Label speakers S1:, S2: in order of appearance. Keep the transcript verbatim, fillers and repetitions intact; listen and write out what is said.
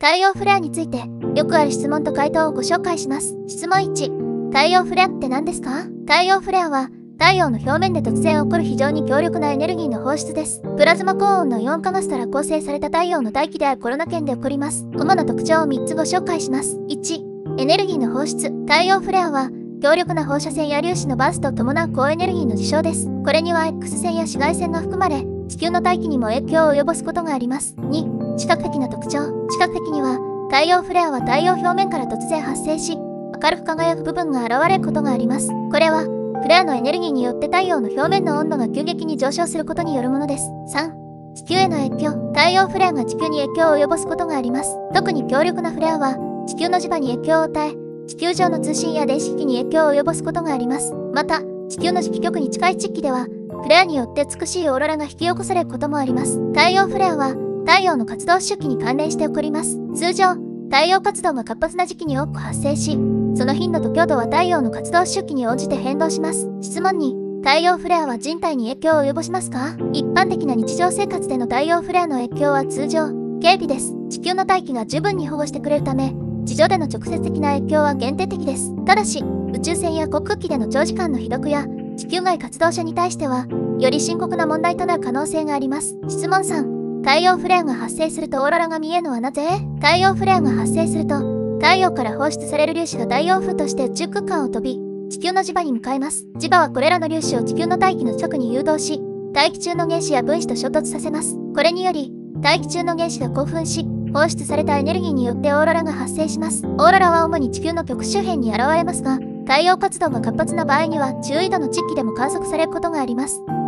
S1: 太陽フレアについてよくある質問と回答をご紹介します。質問いち、太陽フレアって何ですか？太陽フレアは太陽の表面で突然起こる非常に強力なエネルギーの放出です。プラズマ高温のイオン化ガスから構成された太陽の大気であるコロナ圏で起こります。主な特徴をみっつご紹介します。いち、エネルギーの放出。太陽フレアは強力な放射線や粒子のバーストを伴う高エネルギーの事象です。これには X 線や紫外線が含まれ、地球の大気にも影響を及ぼすことがあります。に、視覚的な特徴。視覚的には、太陽フレアは太陽表面から突然発生し、明るく輝く部分が現れることがあります。これは、フレアのエネルギーによって太陽の表面の温度が急激に上昇することによるものです。さん、地球への影響。太陽フレアが地球に影響を及ぼすことがあります。特に強力なフレアは、地球の磁場に影響を与え、地球上の通信や電子機器に影響を及ぼすことがあります。また、地球の磁気極に近い地域では、フレアによって美しいオーロラが引き起こされることもあります。太陽フレアは、太陽の活動周期に関連して起こります。通常、太陽活動が活発な時期に多く発生し、その頻度と強度は太陽の活動周期に応じて変動します。質問に、太陽フレアは人体に影響を及ぼしますか？一般的な日常生活での太陽フレアの影響は通常、軽微です。地球の大気が十分に保護してくれるため、地上での直接的な影響は限定的です。ただし、宇宙船や航空機での長時間の被毒や、地球外活動者に対しては、より深刻な問題となる可能性があります。質問さん、太陽フレアが発生するとオーロラが見えるのはなぜ？太陽フレアが発生すると、太陽から放出される粒子が太陽風として宇宙空間を飛び、地球の磁場に向かいます。磁場はこれらの粒子を地球の大気の直に誘導し、大気中の原子や分子と衝突させます。これにより、大気中の原子が興奮し、放出されたエネルギーによってオーロラが発生します。オーロラは主に地球の極周辺に現れますが、太陽活動が活発な場合には中緯度の地域でも観測されることがあります。